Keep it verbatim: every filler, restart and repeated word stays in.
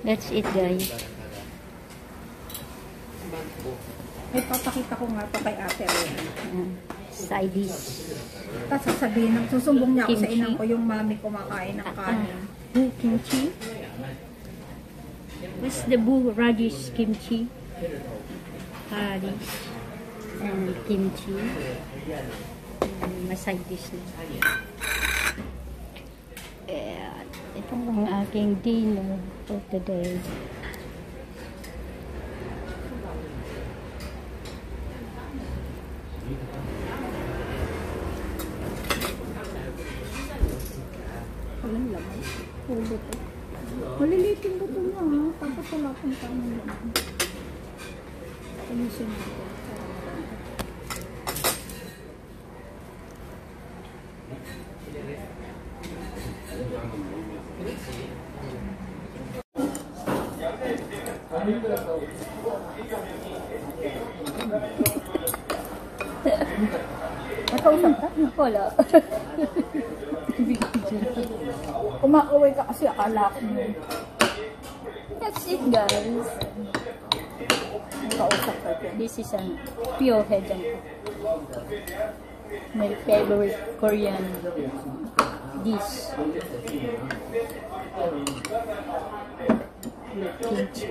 That's it, guys. Ay, papakita ko nga to kay ate Ren. Uh, side dish. Tapos sasabihin, susumbong niya ako sa Kimchi. inang ko yung mami kumakain ng kanin. Uh, kimchi. What's the boo radish kimchi? Radish and kimchi. Um, may side dish na. Eh, itong ang aking dinner for today. Walang laman. Pulot eh. Malilitin ba ito niya ha? Tapos wala akong tanong laman. Ayusin natin. Nakausap ka? Wala. Kumakaway ka kasi akala ko mo. That's it, guys. Nakausap ka din. This is an pure headjang ko. My favorite Korean dish. With kimchi.